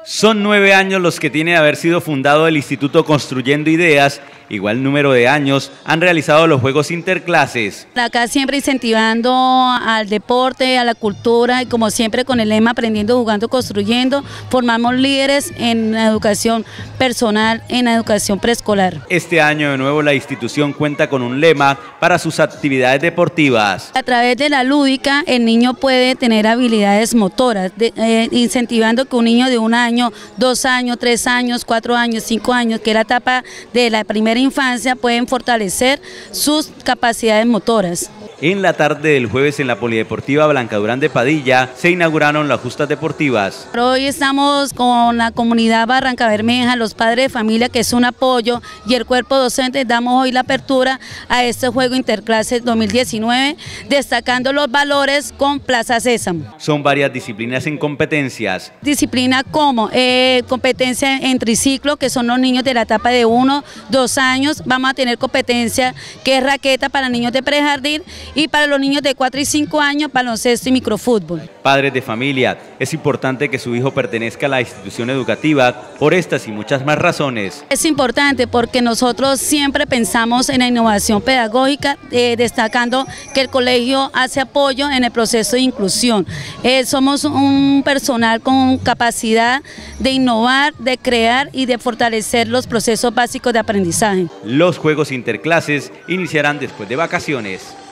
Son 9 años los que tiene de haber sido fundado el Instituto Construyendo Ideas. Igual número de años han realizado los Juegos Interclases. Acá siempre incentivando al deporte, a la cultura y como siempre con el lema Aprendiendo, Jugando, Construyendo, formamos líderes en la educación personal, en la educación preescolar. Este año de nuevo la institución cuenta con un lema para sus actividades deportivas. A través de la lúdica el niño puede tener habilidades motoras, incentivando que un niño de 1 año, 2 años, 3 años, 4 años, 5 años, que es la etapa de la primera infancia, pueden fortalecer sus capacidades motoras. En la tarde del jueves en la Polideportiva Blanca Durán de Padilla se inauguraron las justas deportivas. Hoy estamos con la comunidad Barranca Bermeja, los padres de familia, que es un apoyo, y el cuerpo docente. Damos hoy la apertura a este Juego Interclases 2019, destacando los valores con Plaza Sésamo. Son varias disciplinas en competencias. Disciplina como competencia en triciclo, que son los niños de la etapa de 1, 2 años. Vamos a tener competencia que es raqueta para niños de prejardín, y para los niños de 4 y 5 años, baloncesto y microfútbol. Padres de familia, es importante que su hijo pertenezca a la institución educativa por estas y muchas más razones. Es importante porque nosotros siempre pensamos en la innovación pedagógica, destacando que el colegio hace apoyo en el proceso de inclusión. Somos un personal con capacidad de innovar, de crear y de fortalecer los procesos básicos de aprendizaje. Los Juegos Interclases iniciarán después de vacaciones.